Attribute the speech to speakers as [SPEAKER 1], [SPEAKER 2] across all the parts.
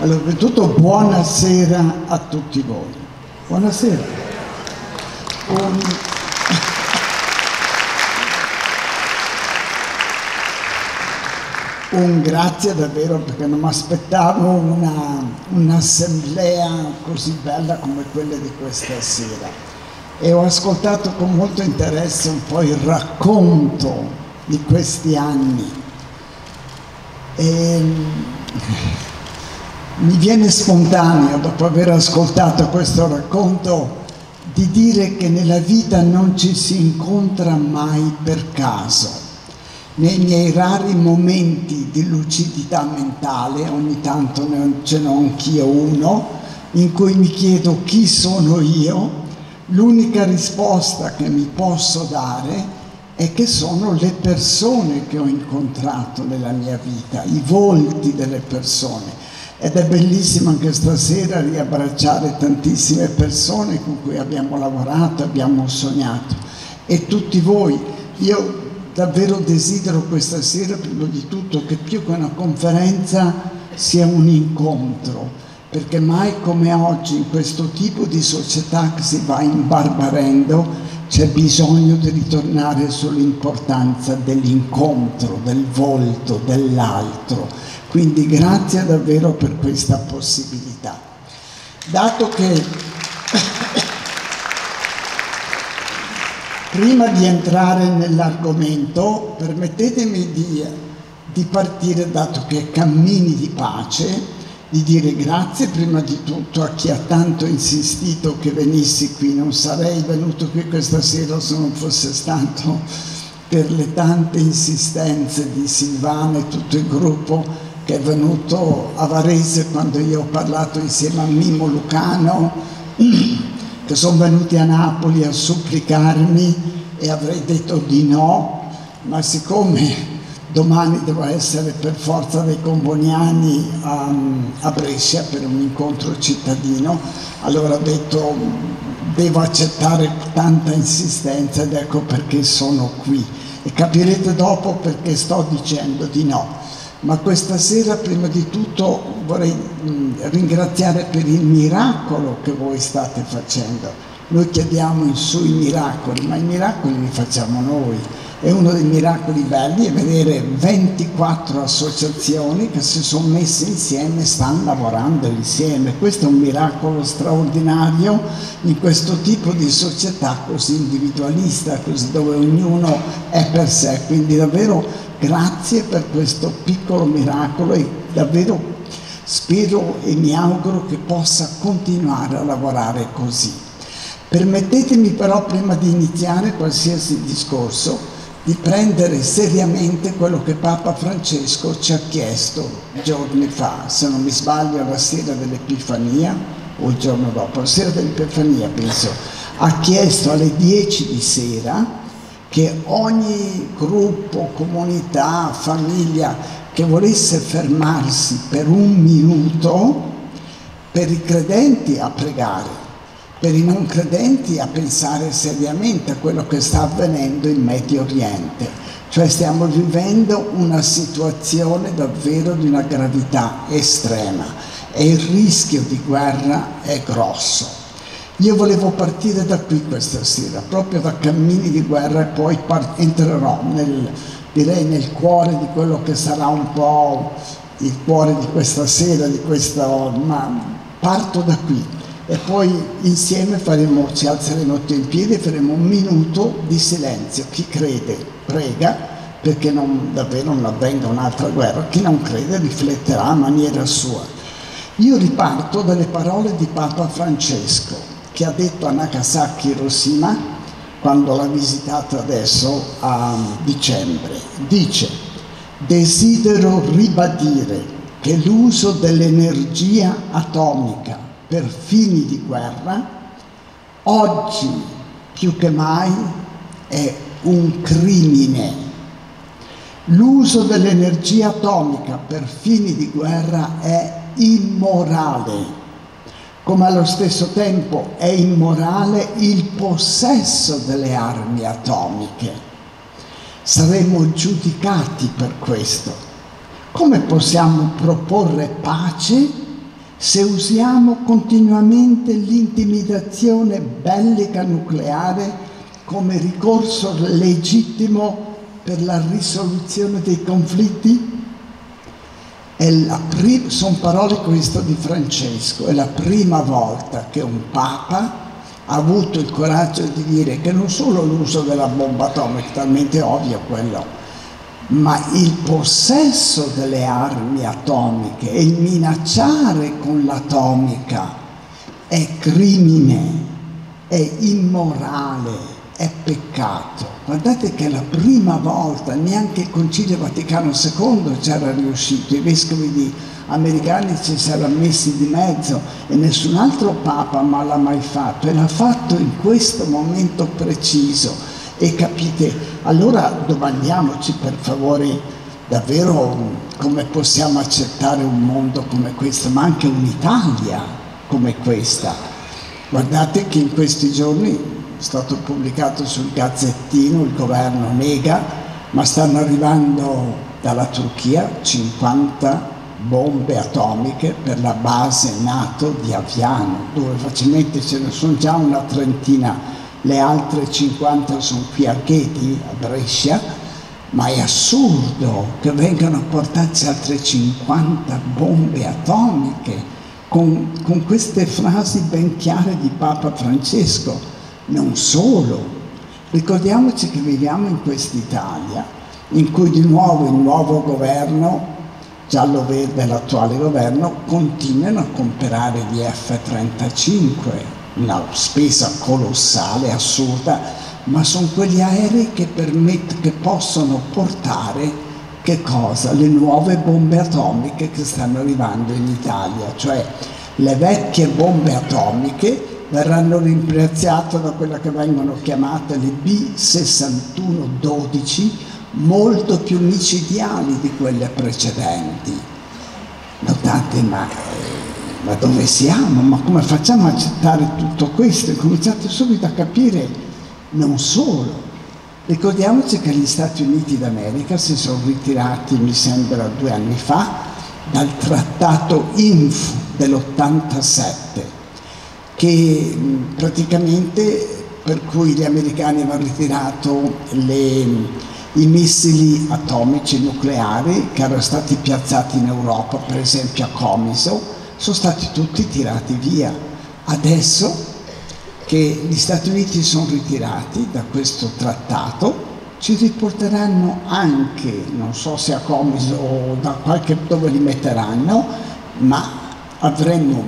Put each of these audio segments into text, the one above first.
[SPEAKER 1] Allora, prima di tutto buonasera a tutti voi. Buonasera. Un grazie davvero, perché non mi aspettavo un'assemblea così bella come quella di questa sera. E ho ascoltato con molto interesse un po' il racconto di questi anni. E mi viene spontaneo, dopo aver ascoltato questo racconto, di dire che nella vita non ci si incontra mai per caso. Nei miei rari momenti di lucidità mentale, ogni tanto ce n'ho anch'io uno, in cui mi chiedo chi sono io, l'unica risposta che mi posso dare è che sono le persone che ho incontrato nella mia vita, i volti delle persone. Ed è bellissimo anche stasera riabbracciare tantissime persone con cui abbiamo lavorato, abbiamo sognato. E tutti voi, io davvero desidero questa sera, prima di tutto, che più che una conferenza sia un incontro, perché mai come oggi, in questo tipo di società che si va imbarbarendo, c'è bisogno di ritornare sull'importanza dell'incontro, del volto, dell'altro. Quindi grazie davvero per questa possibilità. Dato che prima di entrare nell'argomento, permettetemi di partire, dato che cammini di pace, di dire grazie prima di tutto a chi ha tanto insistito che venissi qui. Non sarei venuto qui questa sera se non fosse stato per le tante insistenze di Silvana e tutto il gruppo che è venuto a Varese quando io ho parlato insieme a Mimo Lucano, che sono venuti a Napoli a supplicarmi e avrei detto di no, ma siccome domani devo essere per forza dei Comboniani a Brescia per un incontro cittadino, allora ho detto devo accettare tanta insistenza ed ecco perché sono qui. E capirete dopo perché sto dicendo di no. Ma questa sera prima di tutto vorrei ringraziare per il miracolo che voi state facendo. Noi chiediamo in su i miracoli, ma i miracoli li facciamo noi. E uno dei miracoli belli è vedere 24 associazioni che si sono messe insieme e stanno lavorando insieme. Questo è un miracolo straordinario in questo tipo di società così individualista, così dove ognuno è per sé. Quindi davvero grazie per questo piccolo miracolo e davvero spero e mi auguro che possa continuare a lavorare così. Permettetemi però, prima di iniziare qualsiasi discorso, di prendere seriamente quello che Papa Francesco ci ha chiesto giorni fa, se non mi sbaglio la sera dell'Epifania o il giorno dopo, la sera dell'Epifania penso, ha chiesto alle 10 di sera che ogni gruppo, comunità, famiglia che volesse fermarsi per un minuto, per i credenti a pregare, per i non credenti a pensare seriamente a quello che sta avvenendo in Medio Oriente. Cioè stiamo vivendo una situazione davvero di una gravità estrema e il rischio di guerra è grosso. Io volevo partire da qui questa sera, proprio da cammini di guerra, e poi entrerò direi nel cuore di quello che sarà un po' il cuore di questa sera, ma parto da qui. E poi insieme ci alzeremo tutti in piedi e faremo un minuto di silenzio. Chi crede prega, perché davvero non avvenga un'altra guerra. Chi non crede rifletterà a maniera sua. Io riparto dalle parole di Papa Francesco, che ha detto a Nagasaki, Hiroshima, quando l'ha visitato adesso a dicembre. Dice: desidero ribadire che l'uso dell'energia atomica per fini di guerra oggi più che mai è un crimine. L'uso dell'energia atomica per fini di guerra è immorale, come allo stesso tempo è immorale il possesso delle armi atomiche. Saremo giudicati per questo. Come possiamo proporre pace Se usiamo continuamente l'intimidazione bellica nucleare come ricorso legittimo per la risoluzione dei conflitti? Sono parole queste di Francesco, è la prima volta che un Papa ha avuto il coraggio di dire che non solo l'uso della bomba atomica, talmente ovvio quello, ma il possesso delle armi atomiche e il minacciare con l'atomica è crimine, è immorale, è peccato. Guardate che è la prima volta, neanche il Concilio Vaticano II c'era riuscito, i vescovi americani ci si erano messi di mezzo e nessun altro Papa l'ha mai fatto, e l'ha fatto in questo momento preciso. E capite, allora domandiamoci per favore davvero come possiamo accettare un mondo come questo, ma anche un'Italia come questa. Guardate che in questi giorni è stato pubblicato sul Gazzettino, il governo nega, ma stanno arrivando dalla Turchia 50 bombe atomiche per la base NATO di Aviano, dove facilmente ce ne sono già una trentina. Le altre 50 sono qui a Chieti, a Brescia, ma è assurdo che vengano portate altre 50 bombe atomiche con queste frasi ben chiare di Papa Francesco. Non solo, ricordiamoci che viviamo in quest'Italia in cui di nuovo il nuovo governo, giallo-verde, l'attuale governo, continuano a comprare gli F-35, una spesa colossale, assurda, ma sono quegli aerei che possono portare che cosa? Le nuove bombe atomiche che stanno arrivando in Italia, cioè le vecchie bombe atomiche verranno rimpiazzate da quelle che vengono chiamate le B-61-12, molto più micidiali di quelle precedenti. Notate, ma dove siamo? Ma come facciamo a accettare tutto questo? E cominciate subito a capire, non solo. Ricordiamoci che gli Stati Uniti d'America si sono ritirati, mi sembra 2 anni fa, dal trattato INF dell'87, che praticamente per cui gli americani avevano ritirato i missili atomici nucleari che erano stati piazzati in Europa, per esempio a Comiso, sono stati tutti tirati via. Adesso che gli Stati Uniti sono ritirati da questo trattato, ci riporteranno anche, non so se a Comiso o da qualche dove li metteranno, ma avremo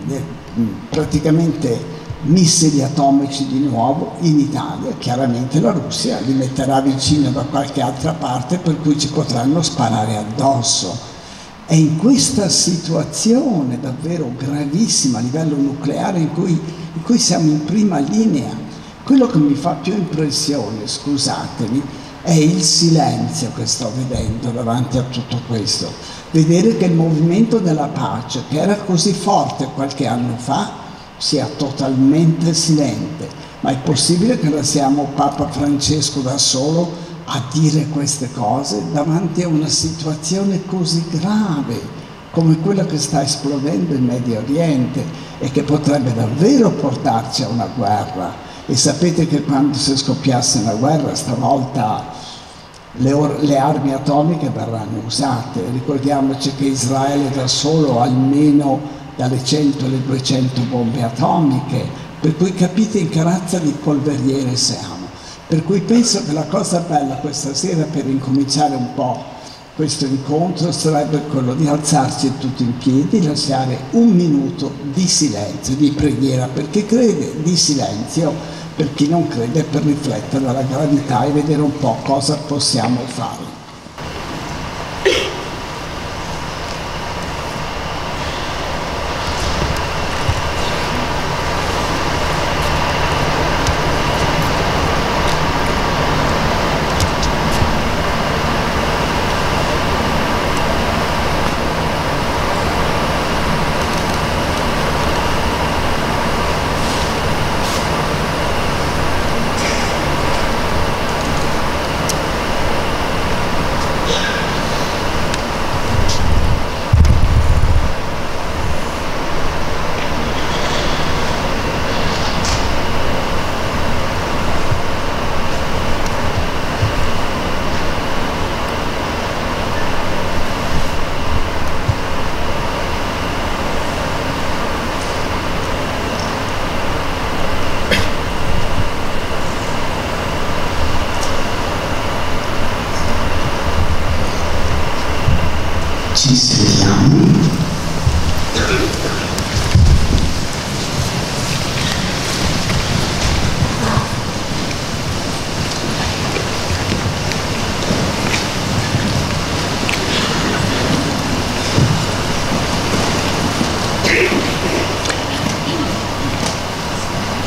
[SPEAKER 1] praticamente missili atomici di nuovo in Italia. Chiaramente la Russia li metterà vicino da qualche altra parte, per cui ci potranno sparare addosso. È in questa situazione davvero gravissima a livello nucleare in cui siamo in prima linea. Quello che mi fa più impressione, scusatemi, è il silenzio che sto vedendo davanti a tutto questo. Vedere che il movimento della pace, che era così forte qualche anno fa, sia totalmente silente. Ma è possibile che siamo Papa Francesco da solo a dire queste cose davanti a una situazione così grave come quella che sta esplodendo in Medio Oriente e che potrebbe davvero portarci a una guerra? E sapete che quando si scoppiasse una guerra, stavolta le armi atomiche verranno usate. Ricordiamoci che Israele da solo ha almeno dalle 100 alle 200 bombe atomiche, per cui capite in che razza di polveriere siamo. Per cui penso che la cosa bella questa sera, per incominciare un po' questo incontro, sarebbe quello di alzarci tutti in piedi, lasciare 1 minuto di silenzio, di preghiera per chi crede, di silenzio per chi non crede, per riflettere la gravità e vedere un po' cosa possiamo fare.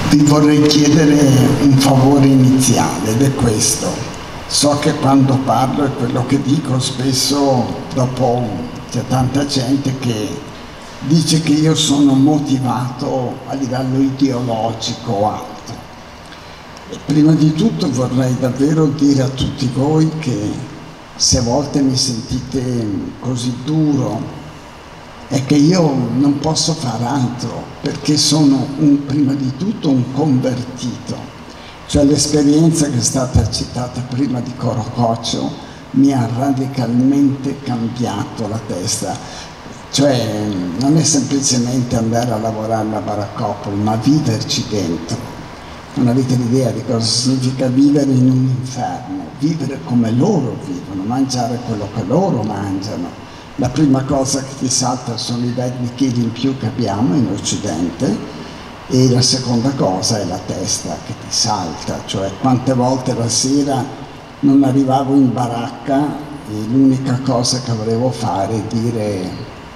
[SPEAKER 1] Vi vorrei chiedere un favore iniziale ed è questo. So che quando parlo e quello che dico spesso dopo c'è tanta gente che dice che io sono motivato a livello ideologico o altro. E prima di tutto vorrei davvero dire a tutti voi che se a volte mi sentite così duro è che io non posso far altro, perché sono prima di tutto un convertito. Cioè l'esperienza che è stata citata prima di Coro Coccio mi ha radicalmente cambiato la testa. Cioè non è semplicemente andare a lavorare alla baraccopoli, ma viverci dentro. Non avete l'idea di cosa significa vivere in un inferno, vivere come loro vivono, mangiare quello che loro mangiano. La prima cosa che ti salta sono i 20 kg in più che abbiamo in Occidente e la seconda cosa è la testa che ti salta, cioè quante volte la sera non arrivavo in baracca e l'unica cosa che volevo fare è dire,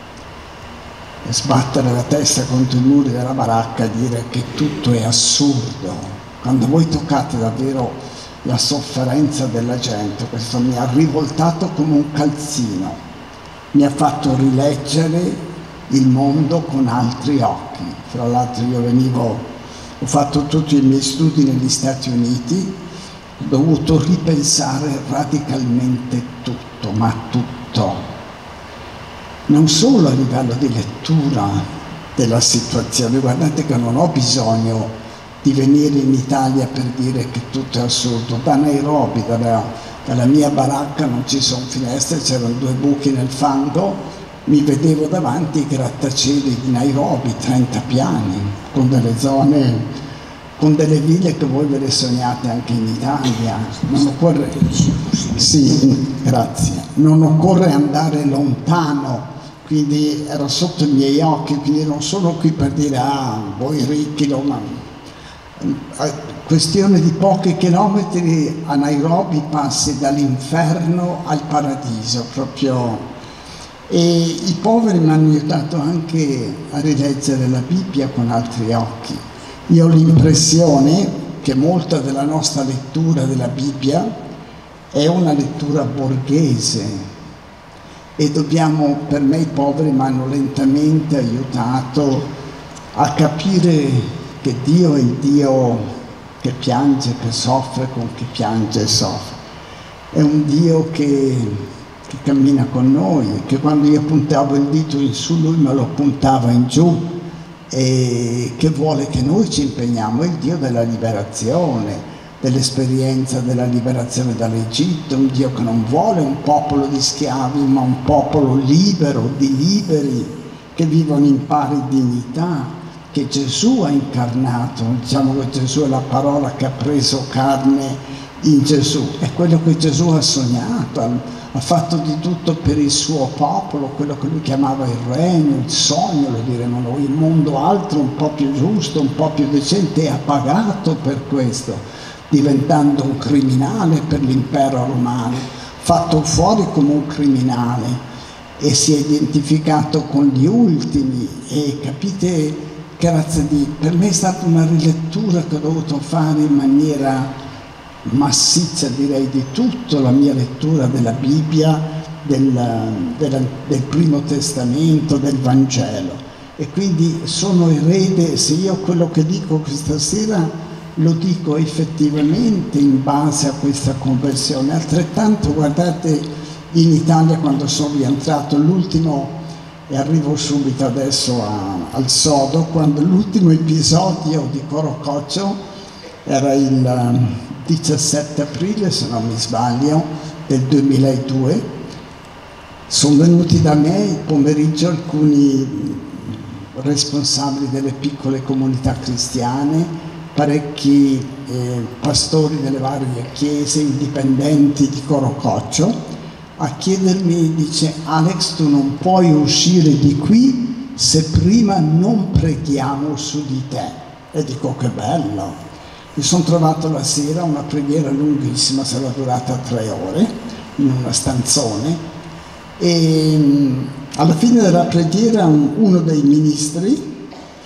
[SPEAKER 1] sbattere la testa contro i muri della baracca e dire che tutto è assurdo. Quando voi toccate davvero la sofferenza della gente, questo mi ha rivoltato come un calzino. Mi ha fatto rileggere il mondo con altri occhi. Fra l'altro io ho fatto tutti i miei studi negli Stati Uniti, ho dovuto ripensare radicalmente tutto, ma tutto. Non solo a livello di lettura della situazione, guardate che non ho bisogno di venire in Italia per dire che tutto è assurdo. Da Nairobi, dalla mia baracca non ci sono finestre, c'erano 2 buchi nel fango, mi vedevo davanti i grattacieli di Nairobi, 30 piani, con delle zone, con delle ville che voi ve le sognate anche in Italia. Non occorre, sì, grazie, non occorre andare lontano, quindi era sotto i miei occhi, quindi non sono qui per dire voi ricchi, ma questione di pochi chilometri a Nairobi passi dall'inferno al paradiso proprio. E i poveri mi hanno aiutato anche a rileggere la Bibbia con altri occhi. Io ho l'impressione che molta della nostra lettura della Bibbia è una lettura borghese e per me i poveri mi hanno lentamente aiutato a capire che Dio è il Dio che piange, che soffre con chi piange e soffre. È un Dio che cammina con noi, che quando io puntavo il dito in su, lui me lo puntava in giù e che vuole che noi ci impegniamo. È il Dio della liberazione, dell'esperienza della liberazione dall'Egitto, un Dio che non vuole un popolo di schiavi, ma un popolo libero, di liberi, che vivono in pari dignità, che Gesù ha incarnato. Diciamo che Gesù è la parola che ha preso carne in Gesù, è quello che Gesù ha sognato, ha fatto di tutto per il suo popolo, quello che lui chiamava il regno, il sogno, lo diremo noi, il mondo altro, un po' più giusto, un po' più decente, e ha pagato per questo, diventando un criminale per l'impero romano, fatto fuori come un criminale e si è identificato con gli ultimi. E capite, per me è stata una rilettura che ho dovuto fare in maniera massiccia, direi, di tutto, la mia lettura della Bibbia, del Primo Testamento, del Vangelo. E quindi sono erede, se io quello che dico questa sera lo dico effettivamente in base a questa conversione. Altrettanto, guardate, in Italia quando sono rientrato, l'ultimo, e arrivo subito adesso al sodo, quando l'ultimo episodio di Coro Coccio era il 17 aprile, se non mi sbaglio, del 2002, sono venuti da me il pomeriggio alcuni responsabili delle piccole comunità cristiane, parecchi pastori delle varie chiese indipendenti di Coro Coccio, a chiedermi, dice: Alex, tu non puoi uscire di qui se prima non preghiamo su di te. E dico: che bello! Mi sono trovato la sera una preghiera lunghissima, sarà durata 3 ore, in una stanzone, e alla fine della preghiera uno dei ministri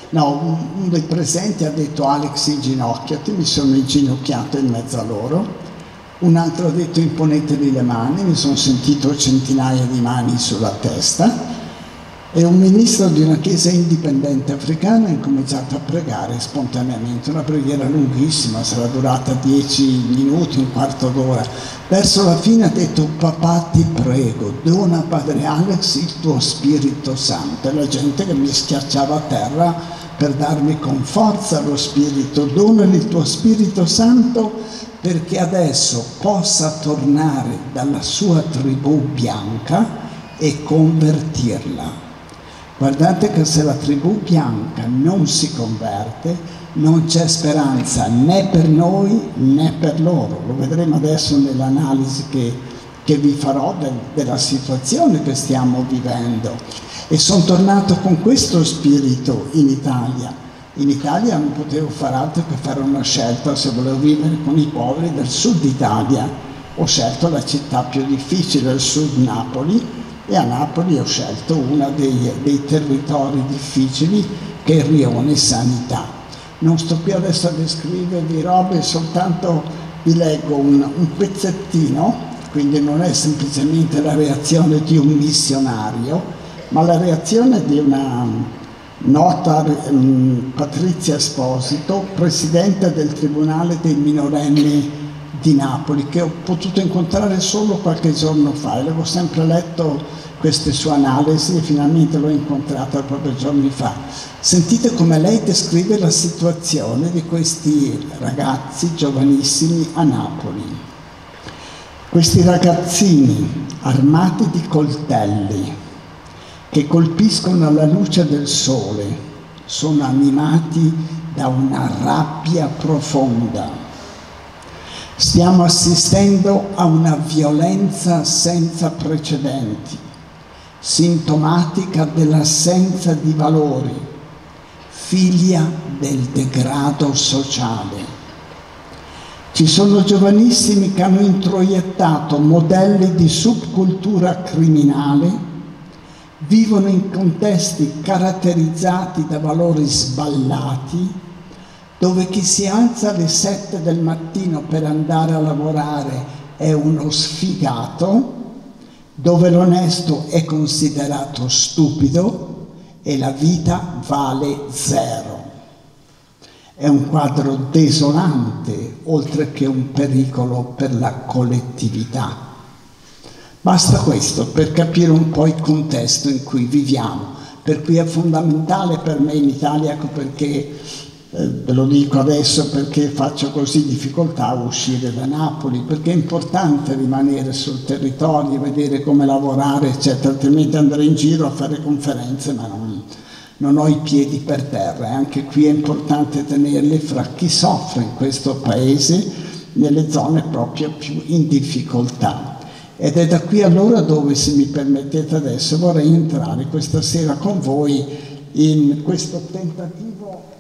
[SPEAKER 1] No, uno dei presenti ha detto Alex inginocchiati, mi sono inginocchiato in mezzo a loro. Un altro ha detto imponetevi le mani, mi sono sentito centinaia di mani sulla testa. E un ministro di una chiesa indipendente africana ha incominciato a pregare spontaneamente, una preghiera lunghissima, sarà durata 10 minuti, un quarto d'ora. Verso la fine ha detto: papà ti prego, dona a padre Alex il tuo Spirito Santo. E la gente che mi schiacciava a terra per darmi con forza lo Spirito: donali il tuo Spirito Santo perché adesso possa tornare dalla sua tribù bianca e convertirla. Guardate che se la tribù bianca non si converte, non c'è speranza né per noi né per loro. Lo vedremo adesso nell'analisi che vi farò della situazione che stiamo vivendo. E sono tornato con questo spirito in Italia. In Italia non potevo fare altro che fare una scelta se volevo vivere con i poveri del sud Italia. Ho scelto la città più difficile, il sud Napoli, e a Napoli ho scelto uno dei territori difficili che è il rione Sanità. Non sto più adesso a descrivervi robe, soltanto vi leggo un pezzettino, quindi non è semplicemente la reazione di un missionario, ma la reazione di una nota Patrizia Esposito, presidente del Tribunale dei minorenni di Napoli, che ho potuto incontrare solo qualche giorno fa, e l'avevo sempre letto queste sue analisi e finalmente l'ho incontrata proprio giorni fa. Sentite come lei descrive la situazione di questi ragazzi giovanissimi a Napoli. Questi ragazzini armati di coltelli che colpiscono alla luce del sole sono animati da una rabbia profonda. Stiamo assistendo a una violenza senza precedenti, sintomatica dell'assenza di valori, figlia del degrado sociale. Ci sono giovanissimi che hanno introiettato modelli di subcultura criminale, vivono in contesti caratterizzati da valori sballati, dove chi si alza alle 7 del mattino per andare a lavorare è uno sfigato, dove l'onesto è considerato stupido e la vita vale zero. È un quadro desolante, oltre che un pericolo per la collettività. Basta questo per capire un po' il contesto in cui viviamo, per cui è fondamentale per me in Italia, ecco perché ve lo dico adesso, perché faccio così difficoltà a uscire da Napoli, perché è importante rimanere sul territorio, vedere come lavorare, eccetera, altrimenti andrei in giro a fare conferenze, ma non ho i piedi per terra. E anche qui è importante tenerli fra chi soffre in questo paese, nelle zone proprio più in difficoltà. Ed è da qui allora dove, se mi permettete adesso, vorrei entrare questa sera con voi in questo tentativo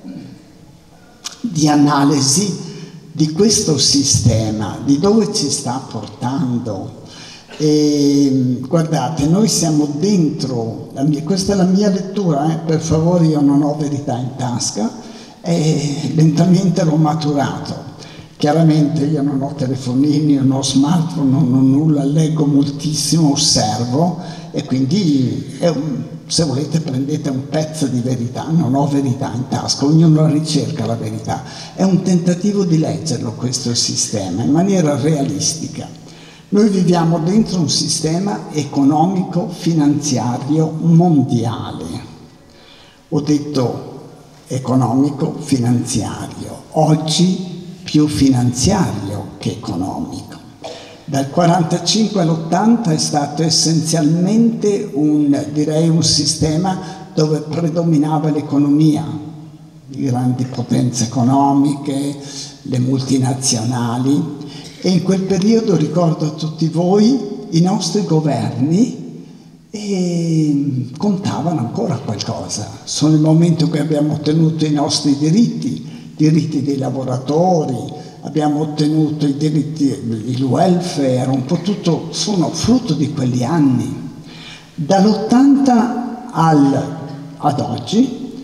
[SPEAKER 1] di analisi di questo sistema, di dove ci sta portando. E guardate, noi siamo dentro, questa è la mia lettura, per favore, io non ho verità in tasca, e lentamente l'ho maturato. Chiaramente io non ho telefonini, non ho smartphone, non ho nulla, leggo moltissimo, osservo, e quindi se volete prendete un pezzo di verità. Non ho verità in tasca, ognuno ricerca la verità. È un tentativo di leggerlo questo sistema in maniera realistica. Noi viviamo dentro un sistema economico-finanziario mondiale. Ho detto economico-finanziario, oggi più finanziario che economico. Dal 1945 all'80 è stato essenzialmente un sistema dove predominava l'economia, le grandi potenze economiche, le multinazionali, e in quel periodo, ricordo a tutti voi, i nostri governi contavano ancora qualcosa. Sono il momento in cui abbiamo ottenuto i nostri diritti dei lavoratori, abbiamo ottenuto i diritti, il welfare, un po' tutto, sono frutto di quegli anni. Dall'80 ad oggi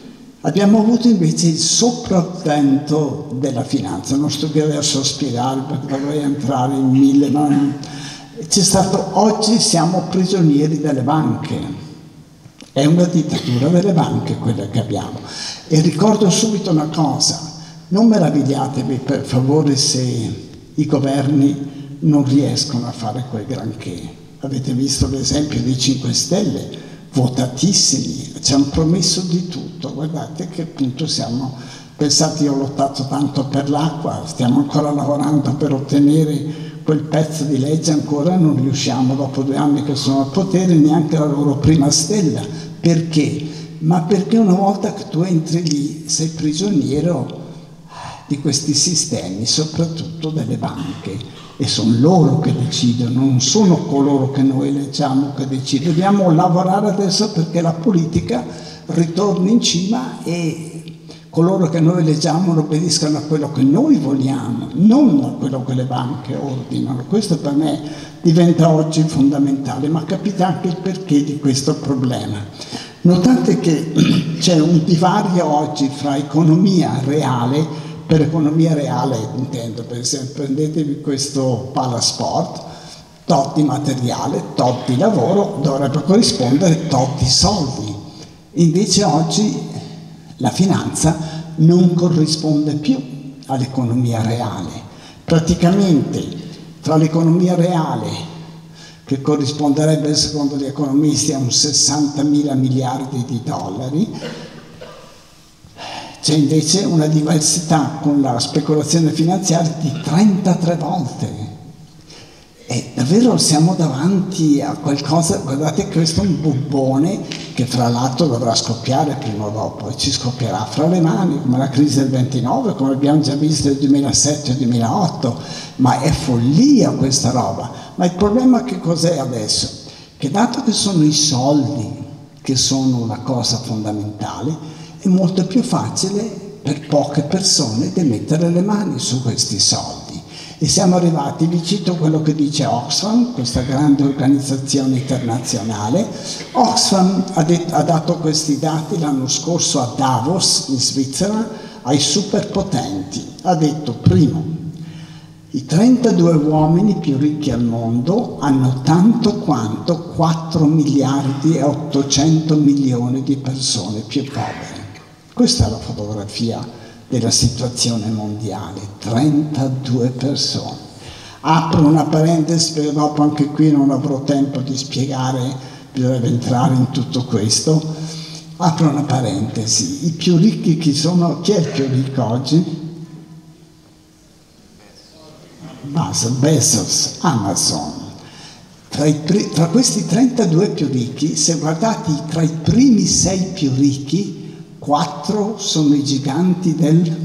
[SPEAKER 1] Abbiamo avuto invece il sopravvento della finanza. Non sto qui adesso a spiegare perché dovrei entrare in mille, ma c'è stato, oggi siamo prigionieri delle banche. È una dittatura delle banche quella che abbiamo. E ricordo subito una cosa, non meravigliatevi per favore se i governi non riescono a fare quel granché. Avete visto l'esempio dei 5 Stelle, votatissimi, ci hanno promesso di tutto. Guardate che appunto siamo, pensate, io ho lottato tanto per l'acqua, stiamo ancora lavorando per ottenere quel pezzo di legge, ancora non riusciamo, dopo 2 anni che sono al potere, neanche la loro prima stella. Perché? Ma perché una volta che tu entri lì sei prigioniero di questi sistemi, soprattutto delle banche, e sono loro che decidono, non sono coloro che noi eleggiamo che decidono. Dobbiamo lavorare adesso perché la politica ritorni in cima e coloro che noi eleggiamo obbediscano a quello che noi vogliamo, non a quello che le banche ordinano. Questo per me diventa oggi fondamentale, ma capite anche il perché di questo problema. Notate che c'è un divario oggi fra economia reale. Per economia reale intendo, per esempio, prendetevi questo palasport, tot di materiale, tot di lavoro, dovrebbe corrispondere tot di soldi. Invece oggi la finanza non corrisponde più all'economia reale. Praticamente tra l'economia reale, che corrisponderebbe secondo gli economisti a un 60.000 miliardi di dollari, c'è invece una diversità con la speculazione finanziaria di 33 volte. E davvero siamo davanti a qualcosa, guardate che questo è un bubbone che fra l'altro dovrà scoppiare prima o dopo e ci scoppierà fra le mani, come la crisi del 29, come abbiamo già visto nel 2007 e 2008, ma è follia questa roba. Ma il problema che cos'è adesso? Che dato che sono i soldi che sono la cosa fondamentale, è molto più facile per poche persone di mettere le mani su questi soldi. E siamo arrivati, vi cito quello che dice Oxfam, questa grande organizzazione internazionale. Oxfam ha dato questi dati l'anno scorso a Davos, in Svizzera, ai superpotenti. Ha detto, primo, i 32 uomini più ricchi al mondo hanno tanto quanto 4 miliardi e 800 milioni di persone più povere. Questa è la fotografia della situazione mondiale, 32 persone. Apro una parentesi perché dopo anche qui non avrò tempo di spiegare, bisognerebbe entrare in tutto questo. Apro una parentesi, i più ricchi chi sono? Chi è il più ricco oggi? Bezos, Amazon. Tra questi 32 più ricchi, se guardate tra i primi 6 più ricchi, 4 sono i giganti del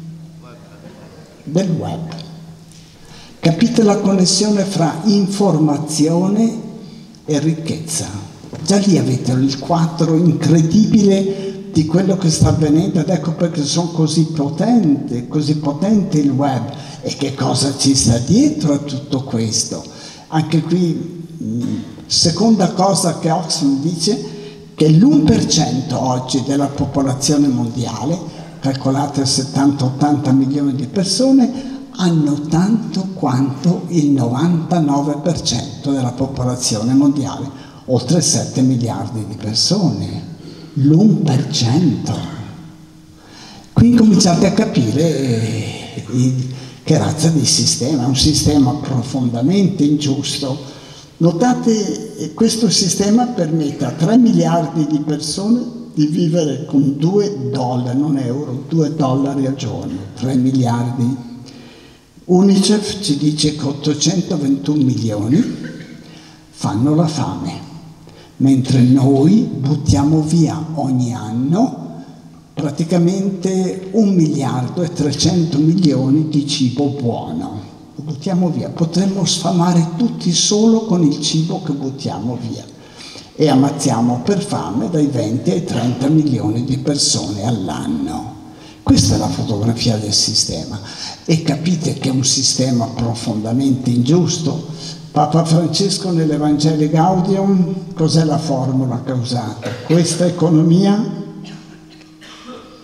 [SPEAKER 1] web. Capite la connessione fra informazione e ricchezza? Già lì avete il quadro incredibile di quello che sta avvenendo ed ecco perché sono così potente il web. E che cosa ci sta dietro a tutto questo? Anche qui, seconda cosa che Oxfam dice, che l'1% oggi della popolazione mondiale, calcolate 70-80 milioni di persone, hanno tanto quanto il 99% della popolazione mondiale, oltre 7 miliardi di persone. L'1%. Qui cominciate a capire che razza di sistema, è un sistema profondamente ingiusto. Notate, questo sistema permette a 3 miliardi di persone di vivere con $2, non euro, $2 al giorno, 3 miliardi. UNICEF ci dice che 821 milioni fanno la fame, mentre noi buttiamo via ogni anno praticamente 1 miliardo e 300 milioni di cibo buono. Lo buttiamo via, potremmo sfamare tutti solo con il cibo che buttiamo via e ammazziamo per fame dai 20 ai 30 milioni di persone all'anno. Questa è la fotografia del sistema e capite che è un sistema profondamente ingiusto. Papa Francesco nell'Evangelii Gaudium, cos'è la formula che ha usato? Questa economia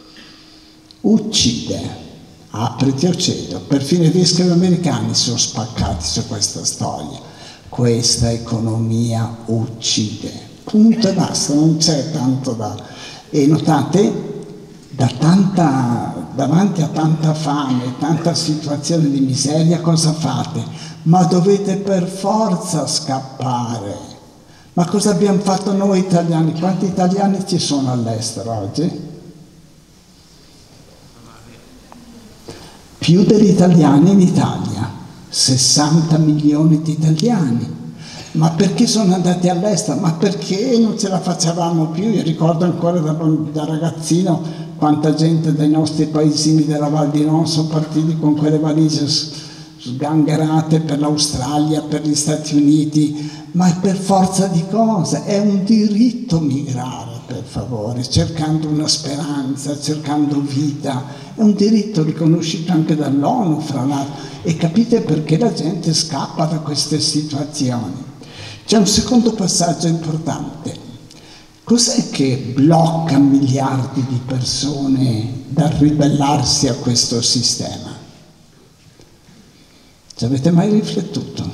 [SPEAKER 1] uccide. Apriti o cedo. Perfino i vescovi americani sono spaccati su questa storia. Questa economia uccide. Punto e basta, non c'è tanto da... E notate, davanti a tanta fame, tanta situazione di miseria, cosa fate? Ma dovete per forza scappare. Ma cosa abbiamo fatto noi italiani? Quanti italiani ci sono all'estero oggi? Più degli italiani in Italia, 60 milioni di italiani. Ma perché sono andati all'estero? Ma perché non ce la facevamo più? Io ricordo ancora da ragazzino quanta gente dai nostri paesini della Val di Non sono partiti con quelle valigie sgangherate per l'Australia, per gli Stati Uniti. Ma è per forza di cose, è un diritto migrare, per favore, cercando una speranza, cercando vita. È un diritto riconosciuto anche dall'ONU, fra l'altro. E capite perché la gente scappa da queste situazioni. C'è un secondo passaggio importante. Cos'è che blocca miliardi di persone dal ribellarsi a questo sistema? Ci avete mai riflettuto?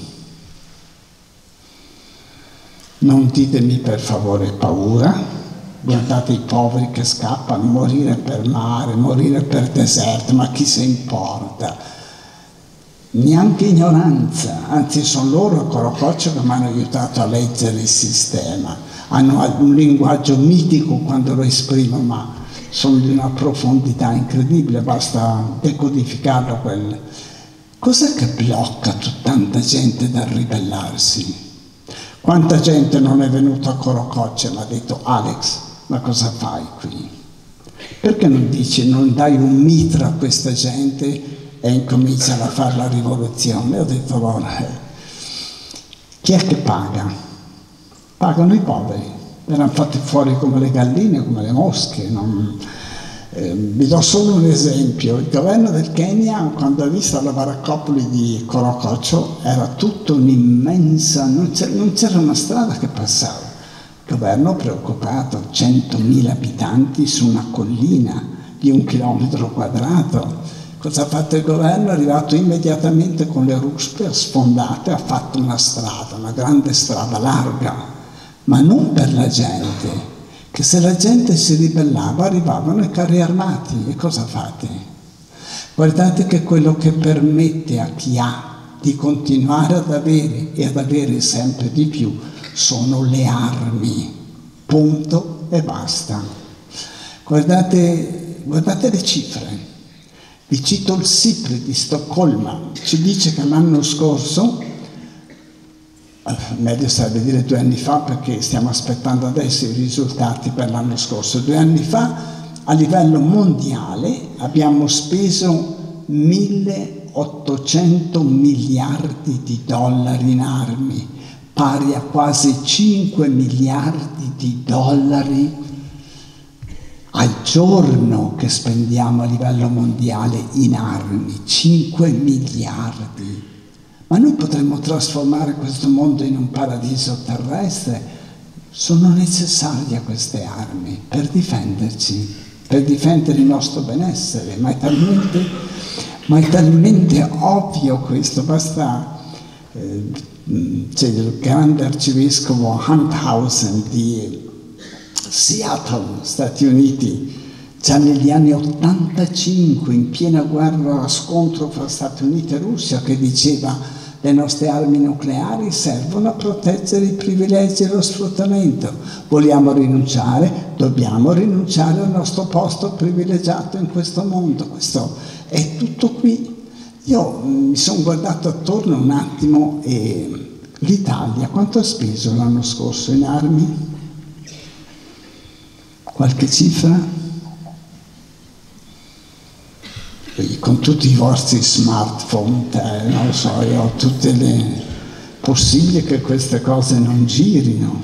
[SPEAKER 1] Non ditemi per favore paura, guardate i poveri che scappano, morire per mare, morire per deserto, ma chi se importa? Neanche ignoranza, anzi sono loro a Corococcio che mi hanno aiutato a leggere il sistema. Hanno un linguaggio mitico quando lo esprimono, ma sono di una profondità incredibile, basta decodificarlo. Cos'è che blocca tanta gente dal ribellarsi? Quanta gente non è venuta a Corococcio e mi ha detto: Alex, ma cosa fai qui? Perché non dici, non dai un mitra a questa gente e incominciano a fare la rivoluzione? Ho detto loro, chi è che paga? Pagano i poveri, erano fatti fuori come le galline, come le mosche. Vi do solo un esempio: il governo del Kenya, quando ha visto la baraccopoli di Corococcio, era tutta un'immensa, non c'era una strada che passava. Il governo preoccupato, 100.000 abitanti su una collina di 1 chilometro quadrato. Cosa ha fatto il governo? È arrivato immediatamente con le ruspe, ha sfondato e ha fatto una strada, una grande strada larga, ma non per la gente, che se la gente si ribellava arrivavano i carri armati. E cosa fate? Guardate che quello che permette a chi ha di continuare ad avere e ad avere sempre di più sono le armi, punto e basta. Guardate le cifre. Vi cito il SIPRI di Stoccolma, ci dice che l'anno scorso, meglio sarebbe dire 2 anni fa perché stiamo aspettando adesso i risultati per l'anno scorso, 2 anni fa a livello mondiale abbiamo speso 1.800 miliardi di dollari in armi, pari a quasi 5 miliardi di dollari al giorno che spendiamo a livello mondiale in armi, 5 miliardi. Ma noi potremmo trasformare questo mondo in un paradiso terrestre? Sono necessarie queste armi per difenderci, per difendere il nostro benessere, ma è talmente ovvio questo. Basta, c'è il grande arcivescovo Hunthausen di Seattle, Stati Uniti, già negli anni 85, in piena guerra, scontro fra Stati Uniti e Russia, che diceva: le nostre armi nucleari servono a proteggere i privilegi e lo sfruttamento. Vogliamo rinunciare? Dobbiamo rinunciare al nostro posto privilegiato in questo mondo. Questo è tutto qui. Io mi sono guardato attorno un attimo e l'Italia quanto ha speso l'anno scorso in armi? Qualche cifra? Con tutti i vostri smartphone, non lo so, io ho tutte le... possibile che queste cose non girino.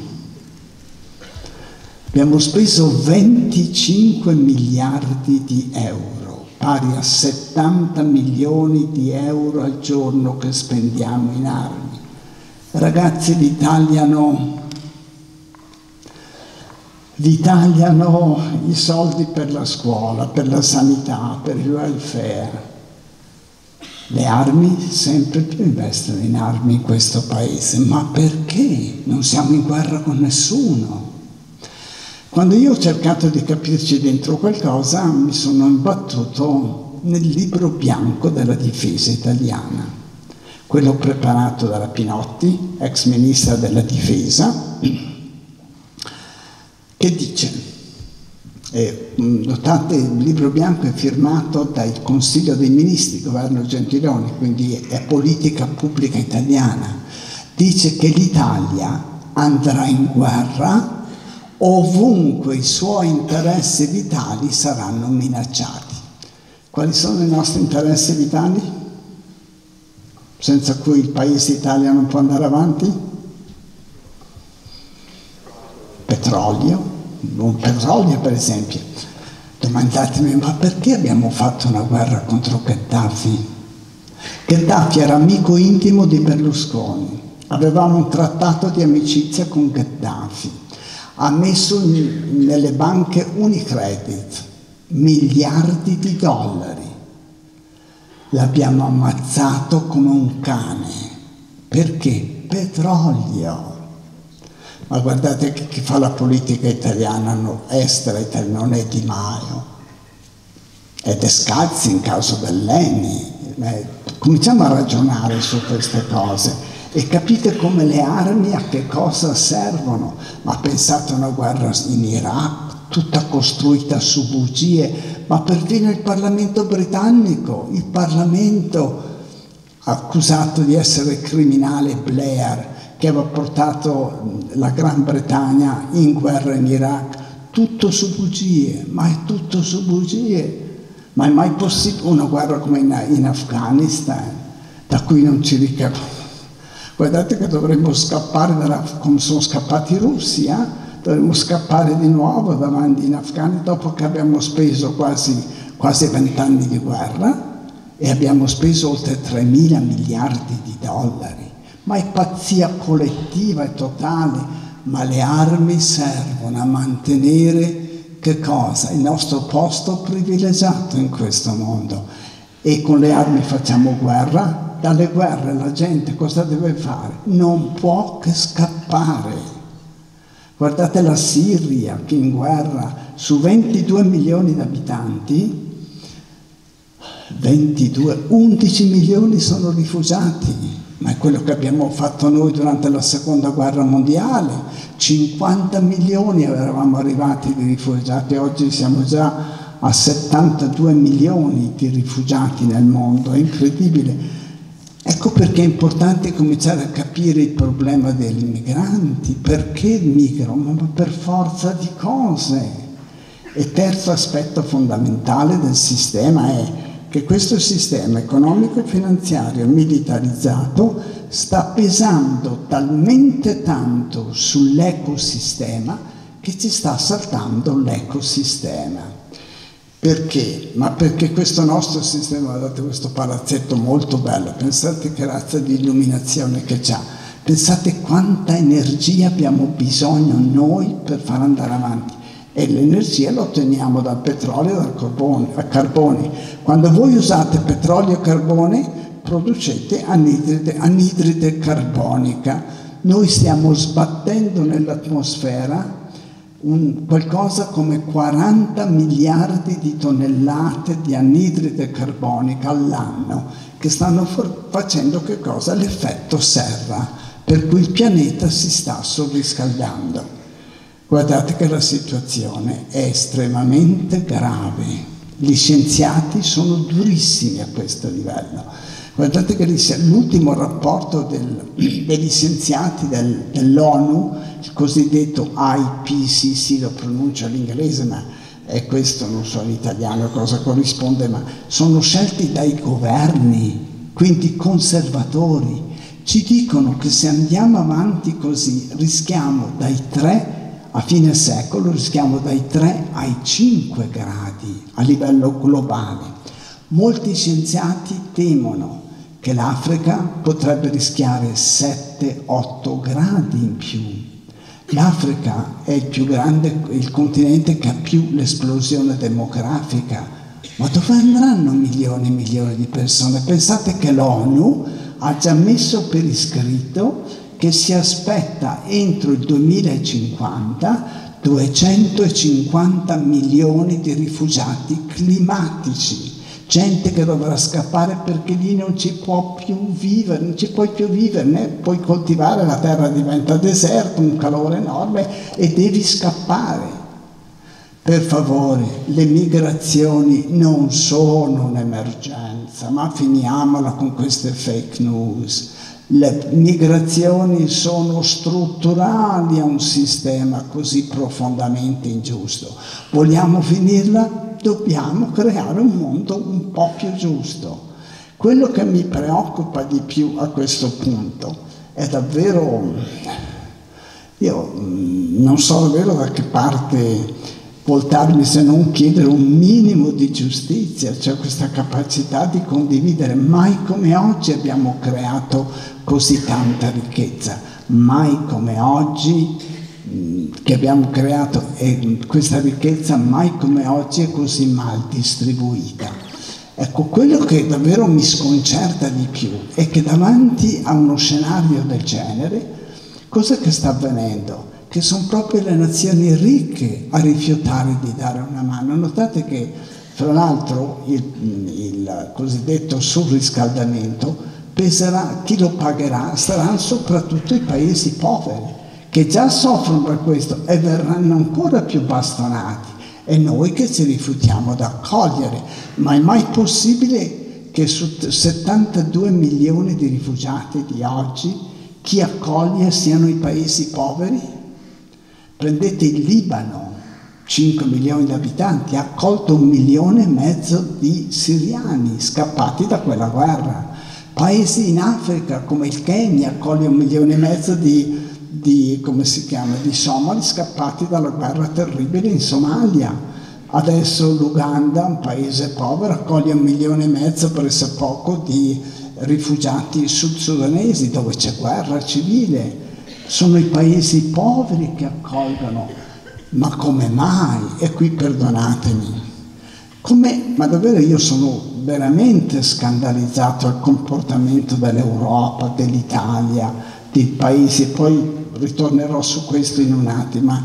[SPEAKER 1] Abbiamo speso 25 miliardi di euro, pari a 70 milioni di euro al giorno che spendiamo in armi. Ragazzi, l'Italia no. vi tagliano i soldi per la scuola, per la sanità, per il welfare. Le armi, sempre più investono in armi in questo paese. Ma perché? Non siamo in guerra con nessuno. Quando io ho cercato di capirci dentro qualcosa, mi sono imbattuto nel libro bianco della difesa italiana, quello preparato dalla Pinotti, ex ministra della difesa, che dice, notate, il libro bianco è firmato dal Consiglio dei Ministri, governo Gentiloni, quindi è politica pubblica italiana, dice che l'Italia andrà in guerra ovunque i suoi interessi vitali saranno minacciati. Quali sono i nostri interessi vitali? Senza cui il paese Italia non può andare avanti? Petrolio, un petrolio per esempio. Domandatemi, ma perché abbiamo fatto una guerra contro Gheddafi? Gheddafi era amico intimo di Berlusconi, avevamo un trattato di amicizia con Gheddafi. Ha messo nelle banche Unicredit miliardi di dollari. L'abbiamo ammazzato come un cane. Perché? Petrolio. Ma guardate che chi fa la politica italiana, estera italiana, non è Di Maio, è Descalzi in caso dell'ENI. Cominciamo a ragionare su queste cose. E capite come le armi a che cosa servono. Ma pensate a una guerra in Iraq, tutta costruita su bugie, ma perfino il Parlamento britannico, il Parlamento accusato di essere criminale Blair, che aveva portato la Gran Bretagna in guerra in Iraq, tutto su bugie, ma è tutto su bugie. Ma è mai possibile una guerra come in Afghanistan, da cui non ci ricaviamo? Guardate che dovremmo scappare come sono scappati i russi, dovremmo scappare di nuovo davanti in Afghanistan dopo che abbiamo speso quasi 20 anni di guerra e abbiamo speso oltre 3.000 miliardi di dollari. Ma è pazzia collettiva e totale, ma le armi servono a mantenere che cosa? Il nostro posto privilegiato in questo mondo. E con le armi facciamo guerra. Dalle guerre la gente cosa deve fare? Non può che scappare. Guardate la Siria che in guerra, su 22 milioni di abitanti, 11 milioni sono rifugiati, ma è quello che abbiamo fatto noi durante la seconda guerra mondiale. 50 milioni eravamo arrivati di rifugiati, oggi siamo già a 72 milioni di rifugiati nel mondo, è incredibile. Ecco perché è importante cominciare a capire il problema degli migranti, perché migrano, ma per forza di cose. E terzo aspetto fondamentale del sistema è che questo sistema economico e finanziario militarizzato sta pesando talmente tanto sull'ecosistema che ci sta saltando l'ecosistema. Perché? Ma perché questo nostro sistema, guardate questo palazzetto molto bello, pensate che razza di illuminazione che c'ha, pensate quanta energia abbiamo bisogno noi per far andare avanti. E l'energia la otteniamo dal petrolio e dal carbone. Quando voi usate petrolio e carbone, producete anidride carbonica. Noi stiamo sbattendo nell'atmosfera qualcosa come 40 miliardi di tonnellate di anidride carbonica all'anno, che stanno facendo che cosa? L'effetto serra, per cui il pianeta si sta surriscaldando. Guardate che la situazione è estremamente grave. Gli scienziati sono durissimi a questo livello. Guardate che l'ultimo rapporto degli scienziati dell'ONU, il cosiddetto IPCC, lo pronuncio all'inglese, ma è questo, non so in italiano cosa corrisponde, ma sono scelti dai governi, quindi conservatori. Ci dicono che se andiamo avanti così rischiamo a fine secolo rischiamo dai 3 ai 5 gradi a livello globale. Molti scienziati temono che l'Africa potrebbe rischiare 7-8 gradi in più. L'Africa è il continente che ha più l'esplosione demografica. Ma dove andranno milioni e milioni di persone? Pensate che l'ONU ha già messo per iscritto che si aspetta entro il 2050 250 milioni di rifugiati climatici. Gente che dovrà scappare perché lì non ci può più vivere, non ci puoi più vivere, né puoi coltivare, la terra diventa deserto, un calore enorme e devi scappare. Per favore, le migrazioni non sono un'emergenza, ma finiamola con queste fake news. Le migrazioni sono strutturali a un sistema così profondamente ingiusto. Vogliamo finirla? Dobbiamo creare un mondo un po' più giusto. Quello che mi preoccupa di più a questo punto è davvero, io non so davvero da che parte voltarmi se non chiedere un minimo di giustizia, cioè questa capacità di condividere. Mai come oggi abbiamo creato così tanta ricchezza, mai come oggi che abbiamo creato, e questa ricchezza mai come oggi è così mal distribuita. Ecco, quello che davvero mi sconcerta di più è che davanti a uno scenario del genere, cosa che sta avvenendo? Che sono proprio le nazioni ricche a rifiutare di dare una mano. Notate che, fra l'altro, il cosiddetto surriscaldamento peserà, chi lo pagherà saranno soprattutto i paesi poveri, che già soffrono per questo e verranno ancora più bastonati, e noi che ci rifiutiamo ad accogliere. Ma è mai possibile che su 72 milioni di rifugiati di oggi chi accoglie siano i paesi poveri? Prendete il Libano, 5 milioni di abitanti, ha accolto 1,5 milioni di siriani scappati da quella guerra. Paesi in Africa come il Kenya accoglie 1,5 milioni di somali scappati dalla guerra terribile in Somalia. Adesso l'Uganda, un paese povero, accoglie 1,5 milioni pressopoco di rifugiati sud-sudanesi dove c'è guerra civile. Sono i paesi poveri che accolgono. Ma come mai? E qui perdonatemi. Ma davvero io sono veramente scandalizzato al comportamento dell'Europa, dell'Italia, dei paesi, e poi ritornerò su questo in un attimo. Ma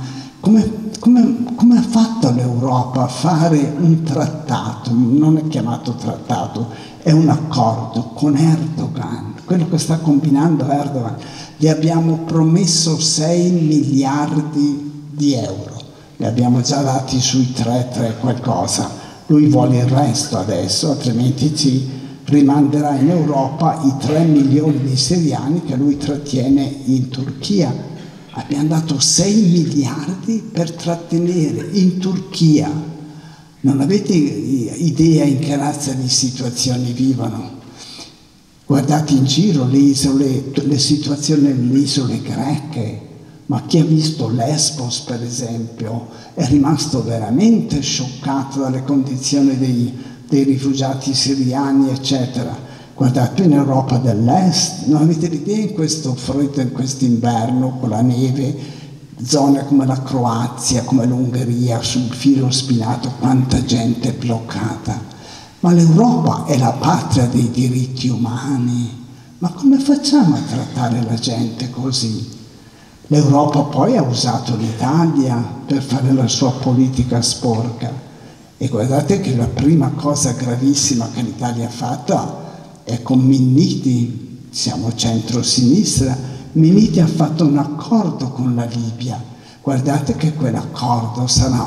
[SPEAKER 1] come ha fatto l'Europa a fare un trattato? Non è chiamato trattato, è un accordo con Erdogan, quello che sta combinando Erdogan. Gli abbiamo promesso 6 miliardi di euro, li abbiamo già dati sui 3 qualcosa, lui vuole il resto adesso, altrimenti ci rimanderà in Europa i 3 milioni di siriani che lui trattiene in Turchia. Abbiamo dato 6 miliardi per trattenere in Turchia. Non avete idea in che razza di situazioni vivono. Guardate in giro le situazioni nelle isole greche, ma chi ha visto Lesbos, per esempio, è rimasto veramente scioccato dalle condizioni dei rifugiati siriani, eccetera. Guardate in Europa dell'Est, non avete idea in questo freddo, in quest'inverno, con la neve, zone come la Croazia, come l'Ungheria, sul filo spinato, quanta gente è bloccata. Ma l'Europa è la patria dei diritti umani. Ma come facciamo a trattare la gente così? L'Europa poi ha usato l'Italia per fare la sua politica sporca. E guardate che la prima cosa gravissima che l'Italia ha fatto è con Minniti, siamo centro-sinistra, Minniti ha fatto un accordo con la Libia. Guardate che quell'accordo sarà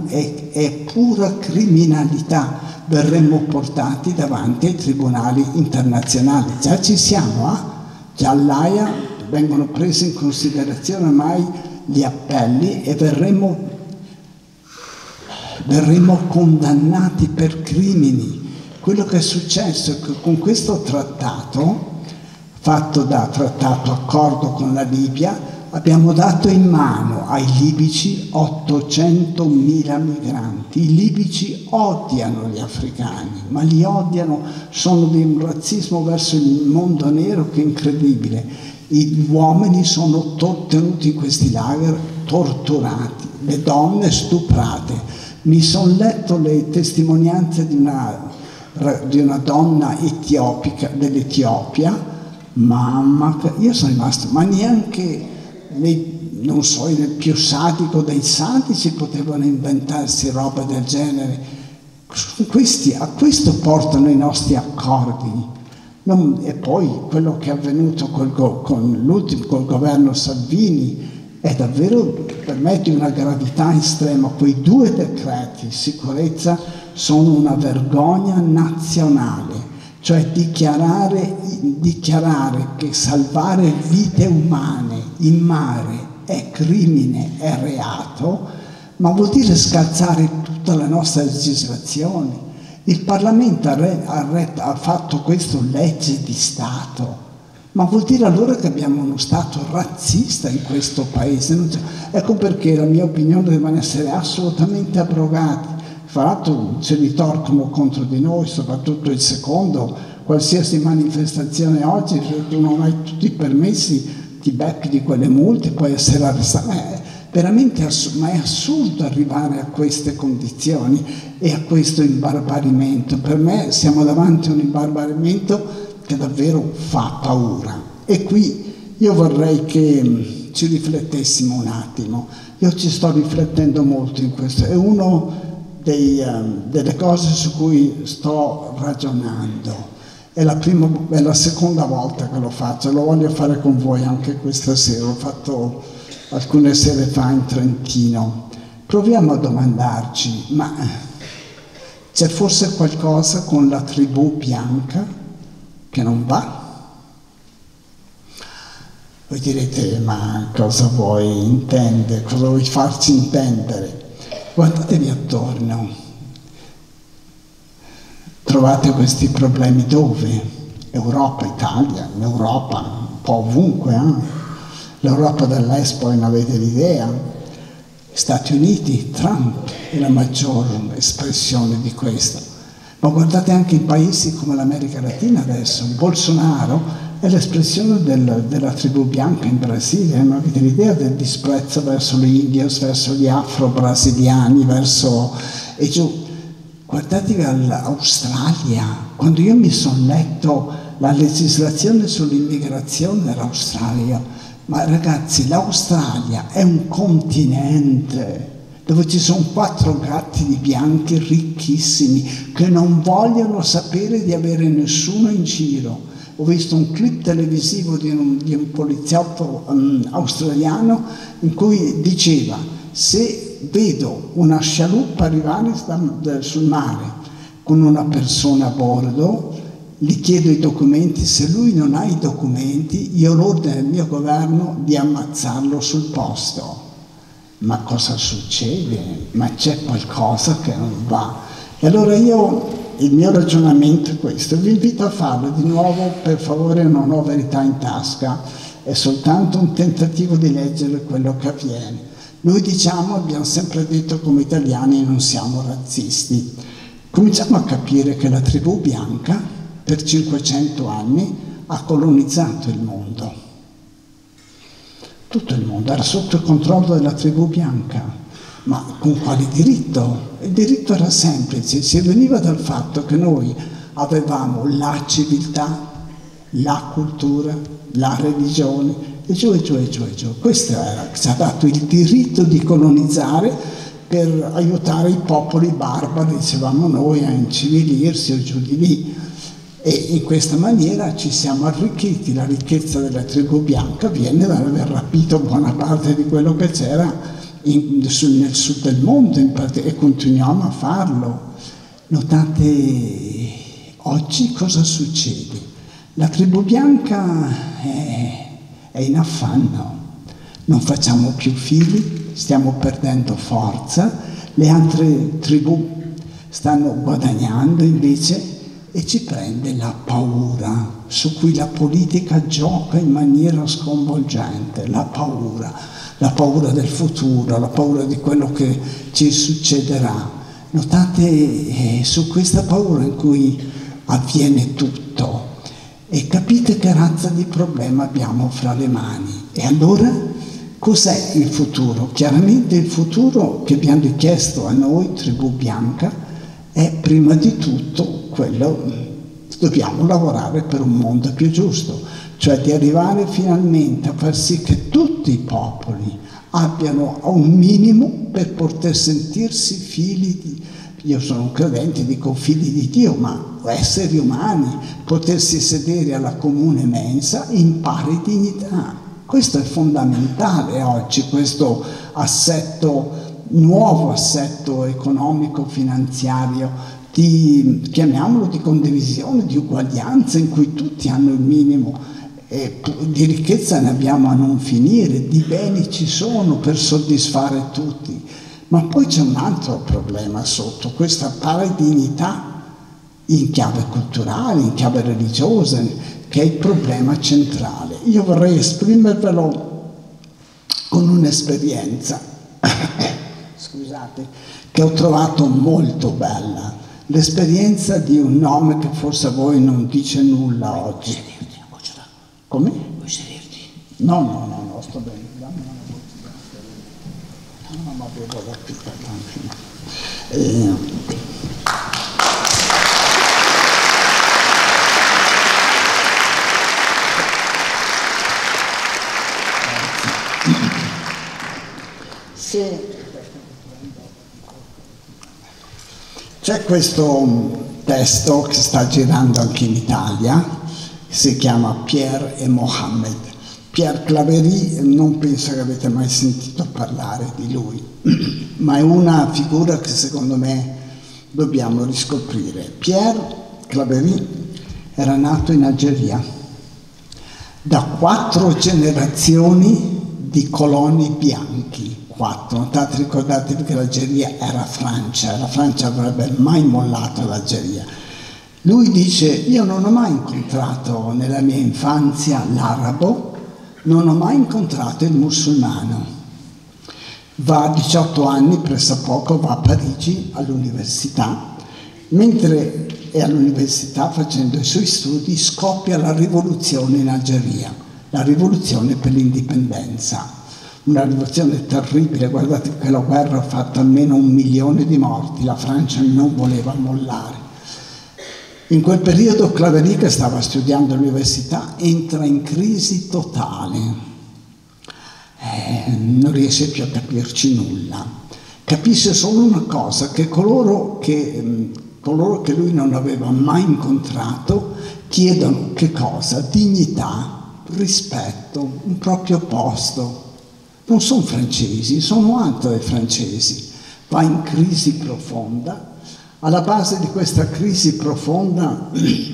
[SPEAKER 1] è pura criminalità. Verremmo portati davanti ai tribunali internazionali. Già ci siamo, già all'Aia vengono presi in considerazione ormai gli appelli e verremmo condannati per crimini. Quello che è successo è che con questo trattato, fatto da accordo con la Libia, abbiamo dato in mano ai libici 800.000 migranti. I libici odiano gli africani, ma li odiano, sono di un razzismo verso il mondo nero che è incredibile. gli uomini sono tenuti in questi lager torturati, le donne stuprate. Mi sono letto le testimonianze di una donna etiopica, dell'Etiopia, mamma, io sono rimasto, ma neanche non so, il più sadico dei sadici potevano inventarsi roba del genere. A questo portano i nostri accordi. E poi quello che è avvenuto col governo Salvini è davvero per me di una gravità estrema. Quei 2 decreti sicurezza sono una vergogna nazionale, cioè dichiarare che salvare vite umane in mare è crimine, è reato, ma vuol dire scalzare tutta la nostra legislazione. Il Parlamento ha fatto questo legge di Stato, ma vuol dire allora che abbiamo uno Stato razzista in questo Paese. Ecco perché la mia opinione devono essere assolutamente abrogati. Fra l'altro ce li torcono contro di noi, soprattutto il secondo. Qualsiasi manifestazione oggi, se tu non hai tutti i permessi, ti becchi di quelle multe, puoi essere arrestato. Veramente ma è assurdo arrivare a queste condizioni e a questo imbarbarimento. Per me siamo davanti a un imbarbarimento che davvero fa paura. E qui io vorrei che ci riflettessimo un attimo. Io ci sto riflettendo molto in questo. È una delle cose su cui sto ragionando. È la seconda volta che lo faccio. Lo voglio fare con voi anche questa sera. L'ho fatto alcune sere fa in Trentino. Proviamo a domandarci, ma c'è forse qualcosa con la tribù bianca che non va? Voi direte, ma cosa vuoi intendere? Cosa vuoi farci intendere? Guardatevi attorno. Trovate questi problemi dove? Europa, Italia, in Europa, un po' ovunque, L'Europa dell'Est, poi non avete l'idea. Stati Uniti, Trump è la maggior espressione di questo. Ma guardate anche i paesi come l'America Latina adesso. Bolsonaro è l'espressione della tribù bianca in Brasile. Non avete l'idea del disprezzo verso gli indios, verso gli afro-brasiliani, e giù. Guardatevi all'Australia. Quando io mi sono letto la legislazione sull'immigrazione dell'Australia, ma ragazzi, l'Australia è un continente dove ci sono 4 gatti di bianchi ricchissimi che non vogliono sapere di avere nessuno in giro. Ho visto un clip televisivo di un poliziotto australiano in cui diceva: se vedo una scialuppa arrivare sul mare con una persona a bordo, gli chiedo i documenti. Se lui non ha i documenti, io ordino al mio governo di ammazzarlo sul posto. Ma cosa succede? Ma c'è qualcosa che non va. E allora il mio ragionamento è questo. Vi invito a farlo di nuovo, per favore. Non ho verità in tasca, è soltanto un tentativo di leggere quello che avviene. Noi abbiamo sempre detto come italiani, non siamo razzisti. Cominciamo a capire che la tribù bianca per 500 anni ha colonizzato il mondo. Tutto il mondo era sotto il controllo della tribù bianca. Ma con quale diritto? Il diritto era semplice, si veniva dal fatto che noi avevamo la civiltà, la cultura, la religione, e giù e giù e giù e giù. Questo ci ha dato il diritto di colonizzare per aiutare i popoli barbari, dicevamo noi, a incivilirsi o giù di lì. E in questa maniera ci siamo arricchiti. La ricchezza della tribù bianca viene dall'aver rapito buona parte di quello che c'era nel sud del mondo, e continuiamo a farlo. Notate oggi cosa succede? La tribù bianca è in affanno, non facciamo più figli, stiamo perdendo forza, le altre tribù stanno guadagnando invece, e ci prende la paura, su cui la politica gioca in maniera sconvolgente. La paura del futuro, la paura di quello che ci succederà. Notate su questa paura in cui avviene tutto. e capite che razza di problema abbiamo fra le mani. E allora cos'è il futuro? Chiaramente il futuro che abbiamo richiesto a noi, tribù bianca, è prima di tutto quello, dobbiamo lavorare per un mondo più giusto, cioè di arrivare finalmente a far sì che tutti i popoli abbiano un minimo per poter sentirsi figli di, io sono un credente, dico figli di Dio, ma esseri umani, potersi sedere alla comune mensa in pari dignità. Questo è fondamentale oggi, questo assetto, nuovo assetto economico-finanziario, chiamiamolo di condivisione, di uguaglianza, in cui tutti hanno il minimo. Di ricchezza ne abbiamo a non finire, di beni ci sono per soddisfare tutti, ma poi c'è un altro problema sotto, questa pari dignità in chiave culturale, in chiave religiosa, che è il problema centrale. Io vorrei esprimervelo con un'esperienza, scusate, che ho trovato molto bella, l'esperienza di un nome che forse a voi non dice nulla oggi. Come?
[SPEAKER 2] Vuoi sederti?
[SPEAKER 1] No, sto bene. Dammi una bottiglia. No, ma bevo la picca C'è questo testo che sta girando anche in Italia, si chiama Pierre et Mohammed. Pierre Claverie, non penso che avete mai sentito parlare di lui, ma è una figura che secondo me dobbiamo riscoprire. Pierre Claverie era nato in Algeria, da 4 generazioni di coloni bianchi, 4. Notate, ricordatevi che l'Algeria era Francia, la Francia avrebbe mai mollato l'Algeria. Lui dice: io non ho mai incontrato nella mia infanzia l'arabo, non ho mai incontrato il musulmano. Va a 18 anni, pressappoco, va a Parigi all'università, mentre è all'università facendo i suoi studi scoppia la rivoluzione in Algeria, la rivoluzione per l'indipendenza. Una rivoluzione terribile, guardate che la guerra ha fatto almeno 1 milione di morti, la Francia non voleva mollare. In quel periodo Claverie, che stava studiando all'università, entra in crisi totale, non riesce più a capirci nulla, capisce solo una cosa, che coloro che lui non aveva mai incontrato chiedono che cosa? Dignità, rispetto, un proprio posto. Non sono francesi, sono altri dai francesi. Va in crisi profonda. Alla base di questa crisi profonda,